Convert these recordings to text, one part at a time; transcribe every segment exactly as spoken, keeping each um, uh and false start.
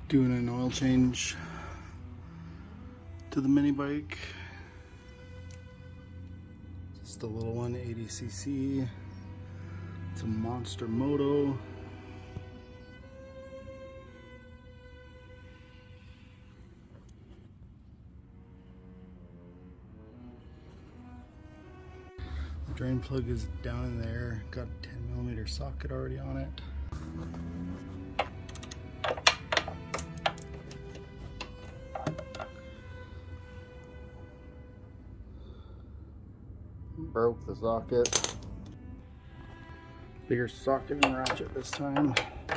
Doing an oil change to the mini bike. Just a little one, eighty c c. It's a monster Moto. The drain plug is down in there. Got a ten millimeter socket already on it. Broke the socket. Bigger socket and ratchet this time.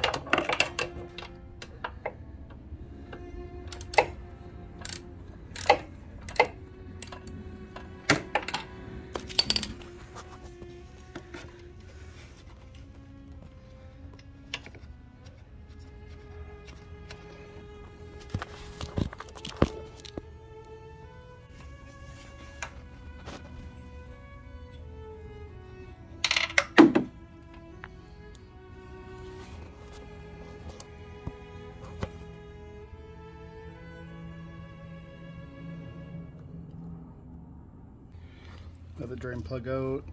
Let the drain plug out.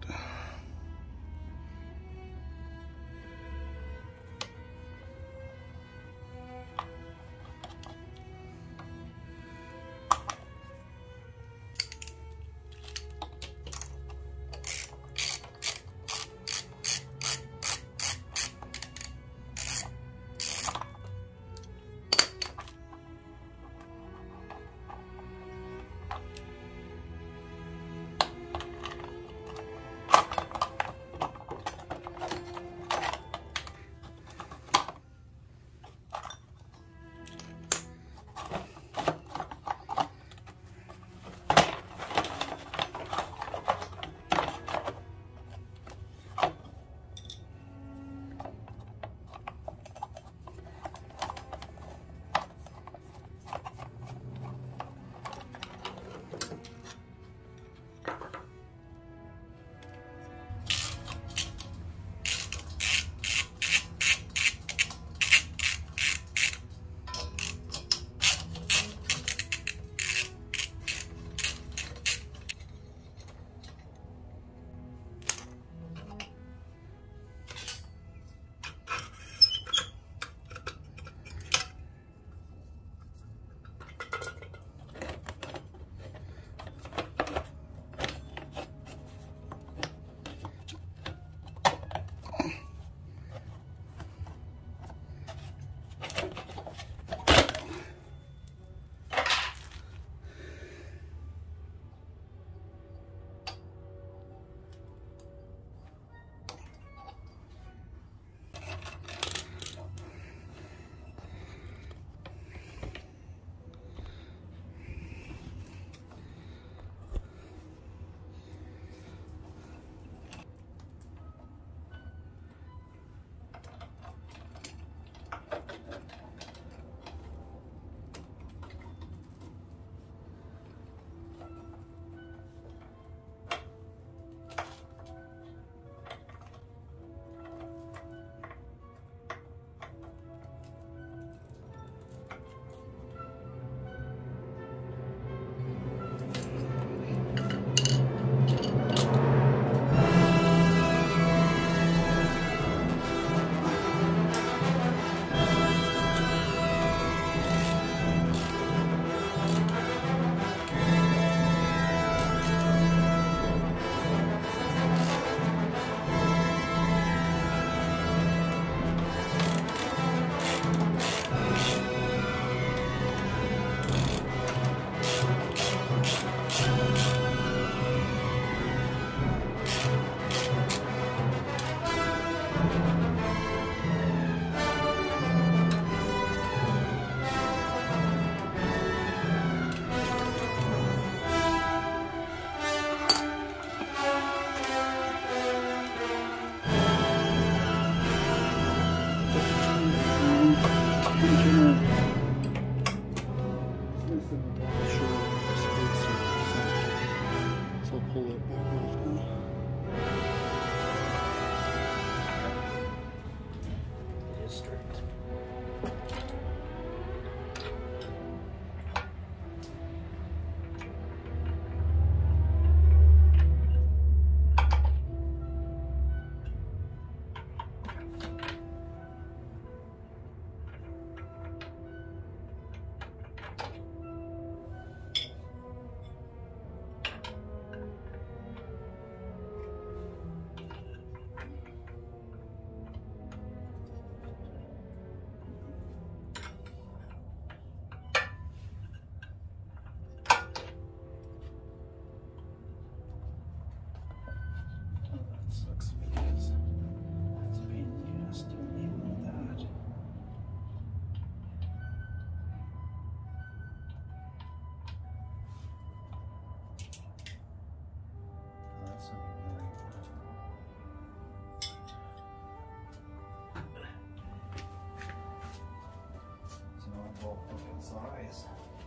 size.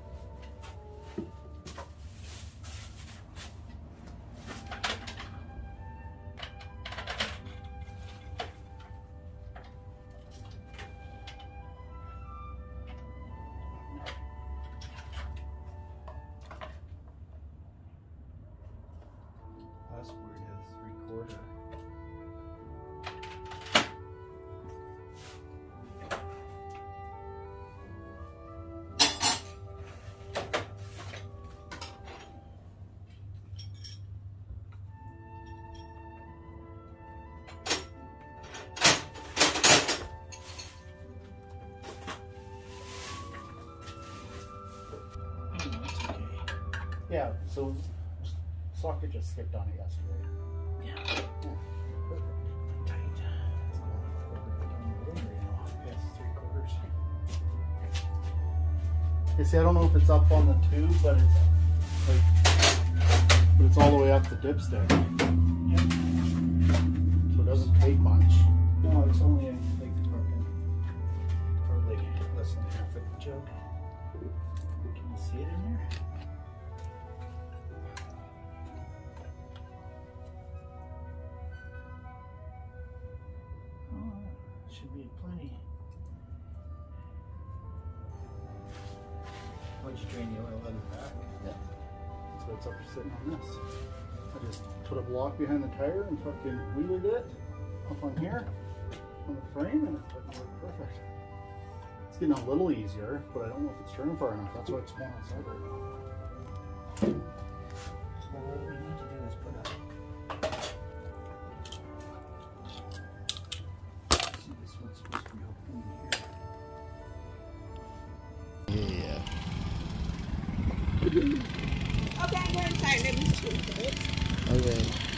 That's where it is, three quarter. Yeah, so socket just skipped on it yesterday. Yeah. Yeah. Perfect. Tight. Yes, three quarters. You see, I don't know if it's up on the tube, but it's like, but it's all the way up the dipstick. Yep. So it doesn't take much. No, it's only like fucking probably less than half a jug. Can you see it in there? Should be plenty. Why'd you drain the oil out of the back? Yeah. That's why it's up sitting on this. I just put a block behind the tire and fucking wheeled it up on here on the frame, and it's fucking worked perfect. It's getting a little easier, but I don't know if it's turning far enough. That's why it's going outside right now. Well, what we need to do is put a Yeah. Okay, I'm going inside. Let me see. Okay.